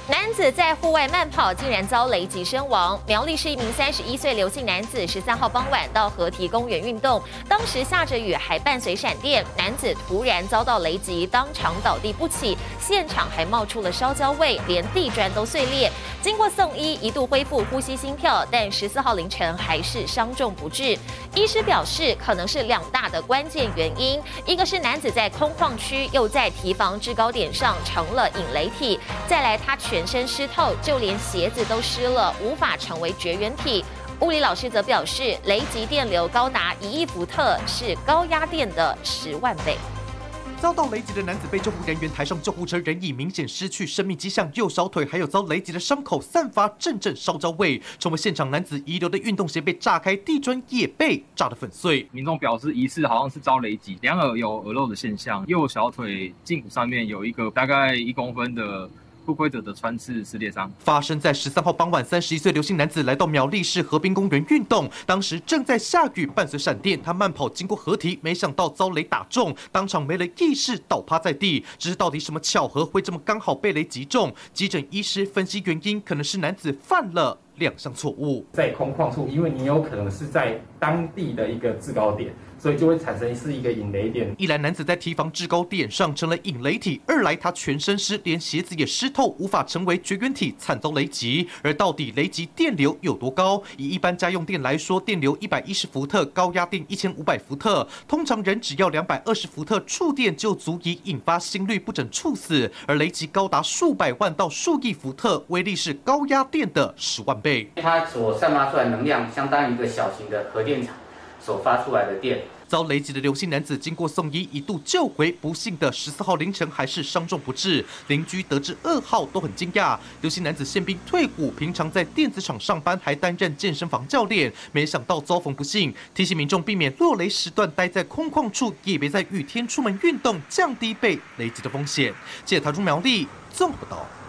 男子在户外慢跑竟然遭雷击身亡。苗栗市一名31岁刘姓男子13号傍晚到河堤公园运动，当时下着雨，还伴随闪电，男子突然遭到雷击，当场倒地不起，现场还冒出了烧焦味，连地砖都碎裂。经过送医，一度恢复呼吸心跳，但14号凌晨还是伤重不治。医师表示，可能是2大的关键原因，一个是男子在空旷区又在堤防制高点上成了引雷体，再来他全身湿透，就连鞋子都湿了，无法成为绝缘体。物理老师则表示，雷击电流高达1亿伏特，是高压电的10万倍。 遭到雷击的男子被救护人员抬上救护车，人已明显失去生命迹象，右小腿还有遭雷击的伤口，散发阵阵烧焦味。成为现场男子遗留的运动鞋被炸开，地砖也被炸得粉碎。 民众表示，疑似好像是遭雷击，两耳有耳漏的现象，右小腿胫骨上面有一个大概1公分的不规则的穿刺撕裂伤。 发生在13号傍晚，31岁刘姓男子来到苗栗市河滨公园运动，当时正在下雨，伴随闪电，他慢跑经过河堤，没想到遭雷打中，当场没了意识，倒趴在地。只是到底什么巧合会这么刚好被雷击中？急诊医师分析原因，可能是男子犯了2项错误。 在空旷处，因为你有可能是在当地的一个制高点，所以就会产生是一个引雷点。 一来男子在堤防制高点上成了引雷体，二来他全身湿，连鞋子也湿透，无法成为绝缘体，惨遭雷击。而到底雷击电流有多高？以一般家用电来说，电流110伏特，高压电1500伏特。通常人只要220伏特触电就足以引发心律不整猝死，而雷击高达数百万到数亿伏特，威力是高压电的10万倍。 它所散发出来的能量相当于一个小型的核电厂所发出来的电。 遭雷击的刘姓男子经过送医，一度救回，不幸的14号凌晨还是伤重不治。邻居得知噩耗都很惊讶。刘姓男子宪兵退伍，平常在电子厂上班，还担任健身房教练，没想到遭逢不幸。提醒民众避免落雷时段待在空旷处，也别在雨天出门运动，降低被雷击的风险。记者台中苗栗综合报道。